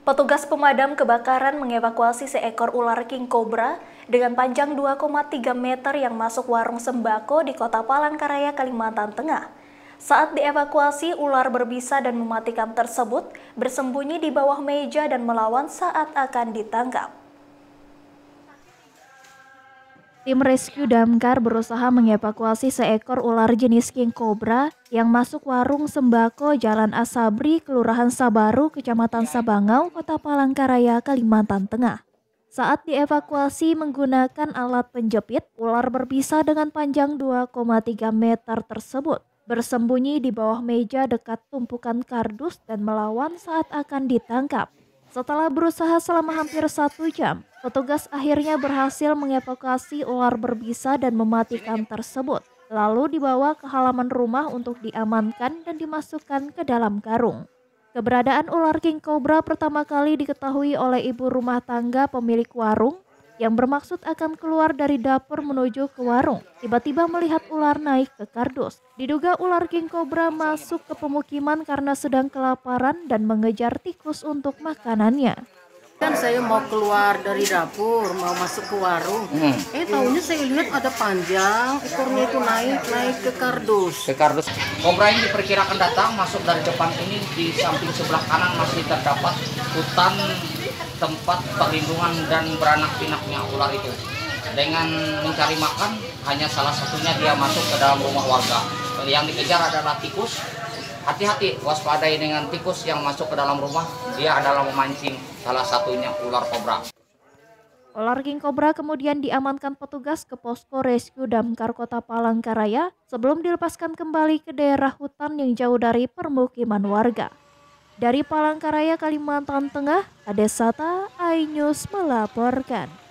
Petugas pemadam kebakaran mengevakuasi seekor ular king cobra dengan panjang 2,3 meter yang masuk warung sembako di Kota Palangkaraya, Kalimantan Tengah. Saat dievakuasi, ular berbisa dan mematikan tersebut bersembunyi di bawah meja dan melawan saat akan ditangkap. Tim rescue damkar berusaha mengevakuasi seekor ular jenis king cobra yang masuk warung sembako Jalan Asabri, Kelurahan Sabaru, Kecamatan Sabangau, Kota Palangkaraya, Kalimantan Tengah. Saat dievakuasi menggunakan alat penjepit, ular berbisa dengan panjang 2,3 meter tersebut bersembunyi di bawah meja dekat tumpukan kardus dan melawan saat akan ditangkap. Setelah berusaha selama hampir 1 jam, petugas akhirnya berhasil mengevakuasi ular berbisa dan mematikan tersebut. Lalu dibawa ke halaman rumah untuk diamankan dan dimasukkan ke dalam karung. Keberadaan ular king cobra pertama kali diketahui oleh ibu rumah tangga pemilik warung yang bermaksud akan keluar dari dapur menuju ke warung. Tiba-tiba melihat ular naik ke kardus. Diduga ular king cobra masuk ke pemukiman karena sedang kelaparan dan mengejar tikus untuk makanannya. Kan saya mau keluar dari dapur, mau masuk ke warung. Tahunya saya lihat ada panjang, ekornya itu naik ke kardus. Kobra ini diperkirakan datang masuk dari depan ini, di samping sebelah kanan masih terdapat hutan tempat perlindungan dan beranak pinaknya ular itu. Dengan mencari makan, hanya salah satunya dia masuk ke dalam rumah warga. Yang dikejar adalah tikus. Hati-hati, waspadai dengan tikus yang masuk ke dalam rumah, dia adalah memancing salah satunya ular kobra. Ular king cobra kemudian diamankan petugas ke posko rescue damkar Kota Palangkaraya sebelum dilepaskan kembali ke daerah hutan yang jauh dari permukiman warga. Dari Palangkaraya, Kalimantan Tengah, Adesata iNews melaporkan.